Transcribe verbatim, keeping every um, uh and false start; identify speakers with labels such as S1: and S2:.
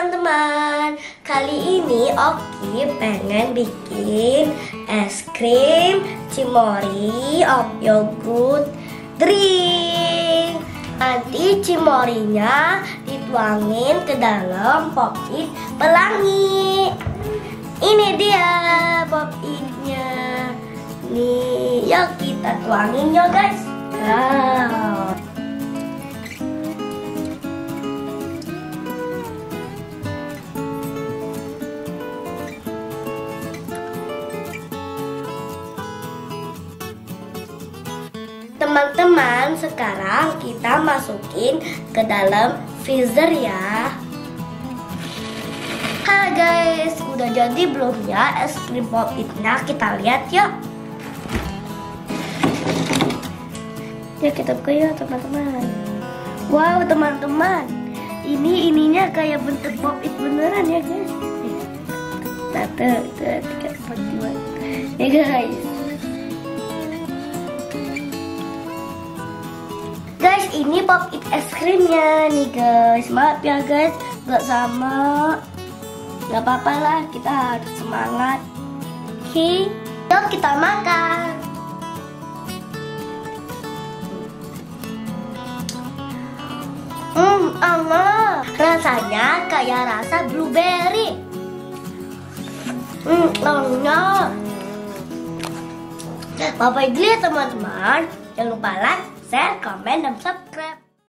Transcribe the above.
S1: teman-teman, kali ini Oki pengen bikin es krim cimori of yogurt drink. Nanti cimorinya dituangin ke dalam pop-it pelangi. Ini dia pop-itnya. Nih, yuk kita tuangin yuk guys. Wow. Teman-teman, sekarang kita masukin ke dalam freezer ya. Halo guys, udah jadi belum ya es krim pop-itnya? Kita lihat yuk. Ya kita buka ya teman-teman. Wow teman-teman, ini ininya kayak bentuk pop-it beneran ya guys. Satu, dua, tiga, empat, lima. Ya guys. Guys, ini pop-it es krimnya nih guys. Maaf ya guys, gak sama. Gak apa-apa lah, kita harus semangat. Oke, yuk kita makan. Hmm, enak. Rasanya kayak rasa blueberry. Hmm, enak. Bapak dulu ya teman-teman. Jangan lupa like, share, komen, dan subscribe.